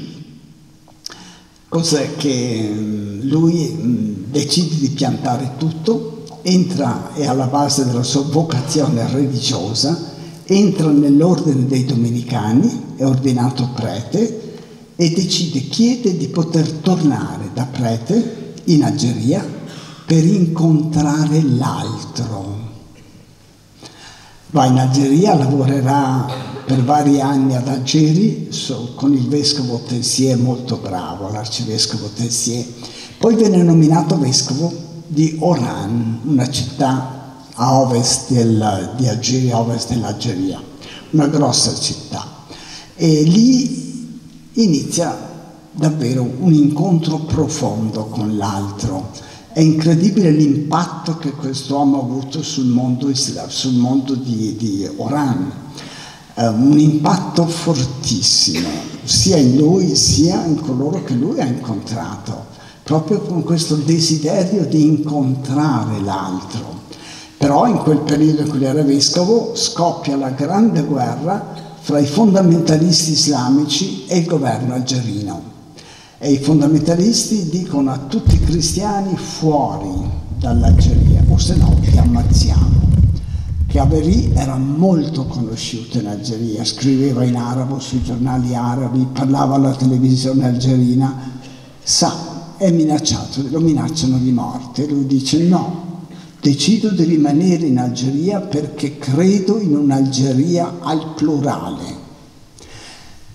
[SPEAKER 1] cos'è che lui decide di piantare tutto, entra, è alla base della sua vocazione religiosa, entra nell'ordine dei Domenicani, è ordinato prete e chiede di poter tornare da prete in Algeria per incontrare l'altro. Va in Algeria, lavorerà per vari anni ad Algeri con il vescovo Tessier, molto bravo, l'arcivescovo Tessier. Poi venne nominato vescovo di Oran, una città a ovest di Algeri, a ovest dell'Algeria, una grossa città. E lì inizia davvero un incontro profondo con l'altro. È incredibile l'impatto che quest'uomo ha avuto sul mondo di Oran. Un impatto fortissimo, sia in lui sia in coloro che lui ha incontrato, proprio con questo desiderio di incontrare l'altro. Però in quel periodo in cui era vescovo scoppia la grande guerra fra i fondamentalisti islamici e il governo algerino. E i fondamentalisti dicono a tutti i cristiani: fuori dall'Algeria, o se no ti ammazziamo. Claverie era molto conosciuto in Algeria, scriveva in arabo sui giornali arabi, parlava alla televisione algerina, sa, è minacciato, lo minacciano di morte. Lui dice: no, decido di rimanere in Algeria perché credo in un'Algeria al plurale.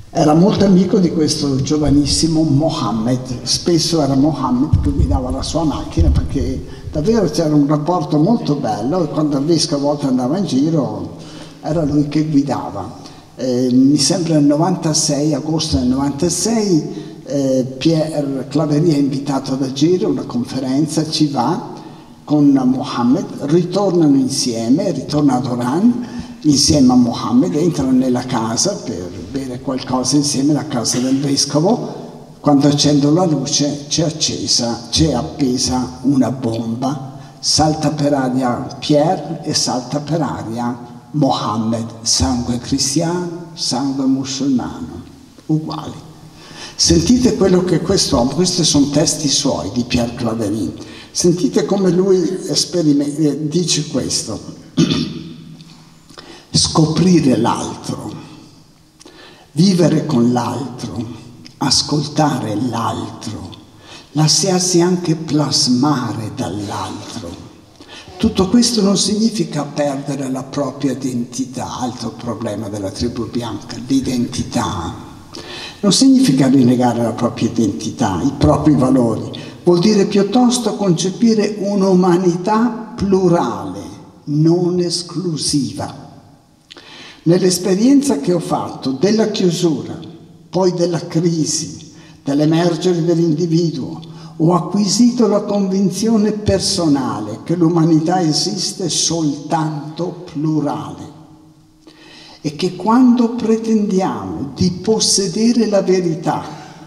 [SPEAKER 1] Era molto amico di questo giovanissimo Mohammed, spesso era Mohammed che guidava la sua macchina, perché davvero c'era un rapporto molto bello, e quando il vescovo a volte andava in giro era lui che guidava. Mi sembra nel 96, agosto del 96, Pierre Claverie è invitato ad agire a una conferenza, ci va con Mohammed, ritornano insieme, ritorna ad Oran insieme a Mohammed, entrano nella casa per bere qualcosa insieme alla casa del vescovo. Quando accendono la luce c'è appesa una bomba, salta per aria Pierre e salta per aria Mohammed, sangue cristiano, sangue musulmano, uguali. Sentite quello che quest'uomo, questi sono testi suoi di Pierre Claverie, sentite come lui dice questo: scoprire l'altro, vivere con l'altro, ascoltare l'altro, lasciarsi anche plasmare dall'altro. Tutto questo non significa perdere la propria identità, altro problema della tribù bianca, l'identità. Non significa rinnegare la propria identità, i propri valori, vuol dire piuttosto concepire un'umanità plurale, non esclusiva. Nell'esperienza che ho fatto della chiusura, poi della crisi, dell'emergere dell'individuo, ho acquisito la convinzione personale che l'umanità esiste soltanto plurale e che quando pretendiamo di possedere la verità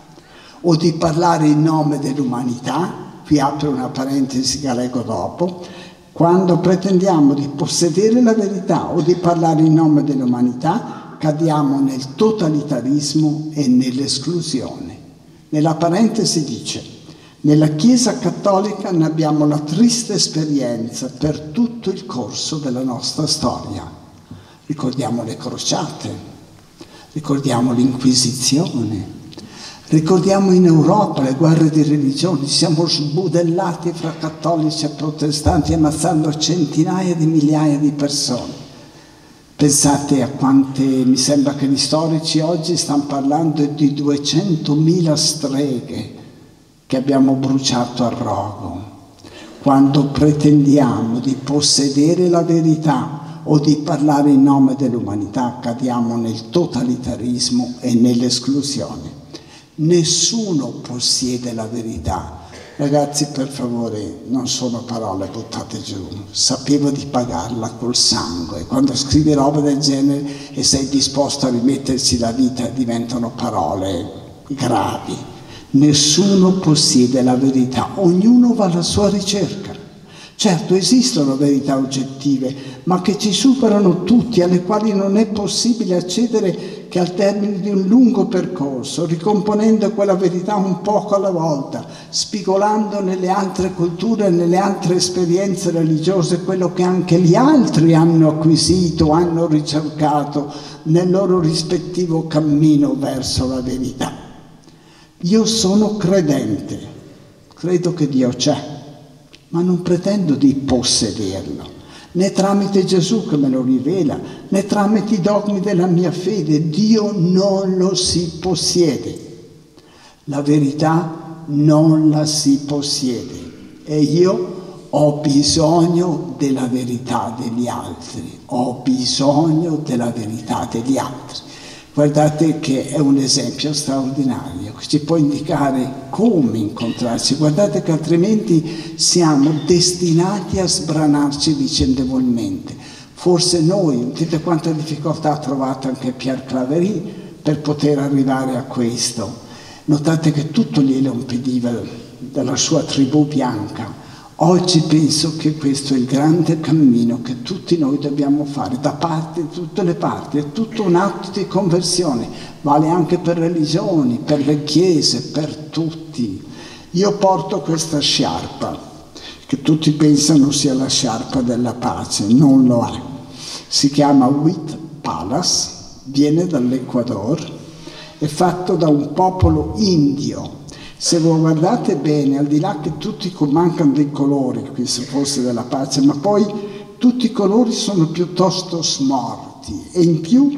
[SPEAKER 1] o di parlare in nome dell'umanità, qui apro una parentesi che leggo dopo, quando pretendiamo di possedere la verità o di parlare in nome dell'umanità, cadiamo nel totalitarismo e nell'esclusione. Nella parentesi dice: nella Chiesa Cattolica ne abbiamo la triste esperienza per tutto il corso della nostra storia. Ricordiamo le crociate, ricordiamo l'Inquisizione, ricordiamo in Europa le guerre di religione, siamo sbudellati fra cattolici e protestanti ammazzando centinaia di migliaia di persone. Pensate a quante, mi sembra che gli storici oggi stanno parlando di 200.000 streghe che abbiamo bruciato a rogo. Quando pretendiamo di possedere la verità o di parlare in nome dell'umanità, cadiamo nel totalitarismo e nell'esclusione. Nessuno possiede la verità. Ragazzi, per favore, non sono parole buttate giù. Sapevo di pagarla col sangue. Quando scrivi roba del genere e sei disposto a rimetterci la vita, diventano parole gravi. Nessuno possiede la verità, ognuno va alla sua ricerca. Certo, esistono verità oggettive, ma che ci superano tutti, alle quali non è possibile accedere che al termine di un lungo percorso, ricomponendo quella verità un poco alla volta, spigolando nelle altre culture, nelle altre esperienze religiose, quello che anche gli altri hanno acquisito, hanno ricercato nel loro rispettivo cammino verso la verità. Io sono credente, credo che Dio c'è, ma non pretendo di possederlo, né tramite Gesù che me lo rivela, né tramite i dogmi della mia fede. Dio non lo si possiede. La verità non la si possiede e io ho bisogno della verità degli altri, ho bisogno della verità degli altri. Guardate che è un esempio straordinario, che ci può indicare come incontrarci. Guardate che altrimenti siamo destinati a sbranarci vicendevolmente. Forse noi, vedete quanta difficoltà ha trovato anche Pierre Claverie per poter arrivare a questo. Notate che tutto gli impediva dalla sua tribù bianca. Oggi penso che questo è il grande cammino che tutti noi dobbiamo fare, da tutte le parti, è tutto un atto di conversione, vale anche per religioni, per le chiese, per tutti. Io porto questa sciarpa, che tutti pensano sia la sciarpa della pace, non lo è. Si chiama Wheat Palace, viene dall'Ecuador, è fatto da un popolo indio. Se voi guardate bene, al di là che tutti mancano dei colori, qui se fosse della pace, ma poi tutti i colori sono piuttosto smorti e in più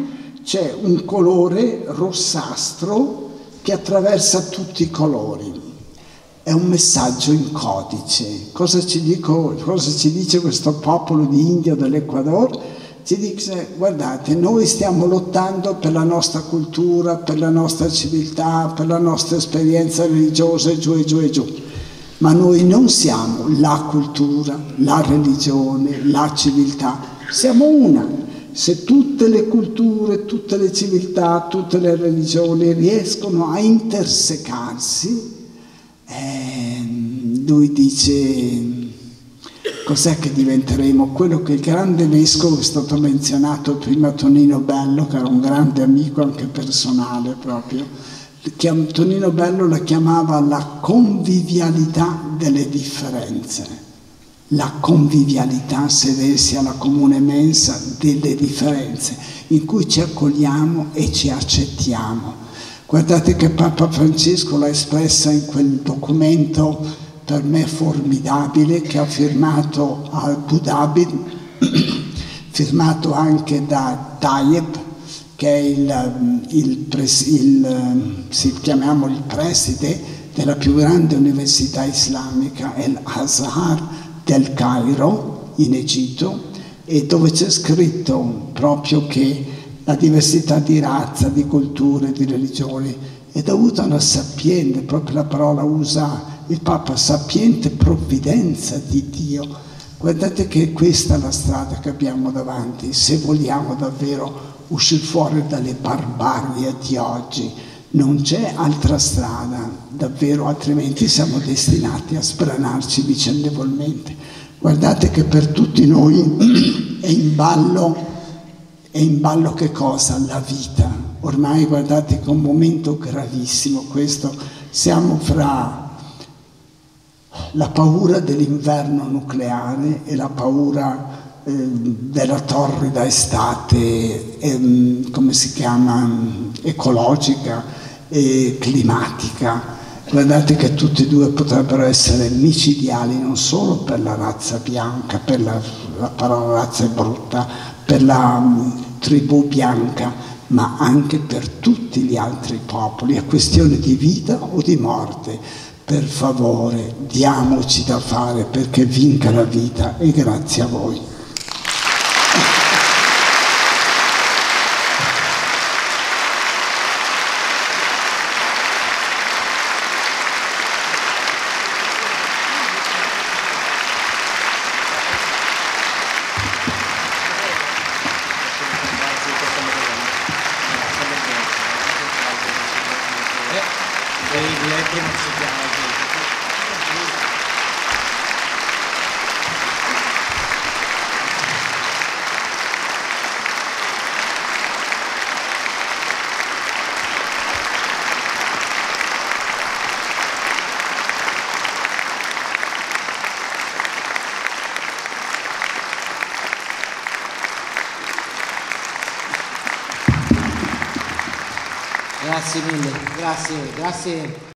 [SPEAKER 1] c'è un colore rossastro che attraversa tutti i colori. È un messaggio in codice. Cosa ci dice questo popolo di India dell'Ecuador? Ci dice: guardate, noi stiamo lottando per la nostra cultura, per la nostra civiltà, per la nostra esperienza religiosa, e giù e giù e giù. Ma noi non siamo la cultura, la religione, la civiltà, siamo una. Se tutte le culture, tutte le civiltà, tutte le religioni riescono a intersecarsi, lui dice: cos'è che diventeremo? Quello che il grande vescovo, è stato menzionato prima, Tonino Bello, che era un grande amico anche personale proprio, Tonino Bello la chiamava la convivialità delle differenze. La convivialità, sedersi alla comune mensa delle differenze, in cui ci accogliamo e ci accettiamo. Guardate che Papa Francesco l'ha espressa in quel documento per me formidabile che ha firmato a Abu Dhabi, firmato anche da Tayeb, che è chiamiamo il preside della più grande università islamica, l'Azhar del Cairo, in Egitto, e dove c'è scritto proprio che la diversità di razza, di culture, di religioni è dovuta a una sapiente, proprio la parola usa il Papa, sapiente provvidenza di Dio. Guardate che questa è la strada che abbiamo davanti, se vogliamo davvero uscire fuori dalle barbarie di oggi. Non c'è altra strada, davvero, altrimenti siamo destinati a sbranarci vicendevolmente. Guardate che per tutti noi è in ballo che cosa? La vita. Ormai guardate che è un momento gravissimo questo, siamo fra la paura dell'inverno nucleare e la paura della torrida estate, come si chiama, ecologica e climatica. Guardate che tutti e due potrebbero essere micidiali, non solo per la razza bianca, per la parola razza è brutta, per la tribù bianca, ma anche per tutti gli altri popoli. È questione di vita o di morte. Per favore, diamoci da fare perché vinca la vita, e grazie a voi.
[SPEAKER 2] Grazie mille, grazie.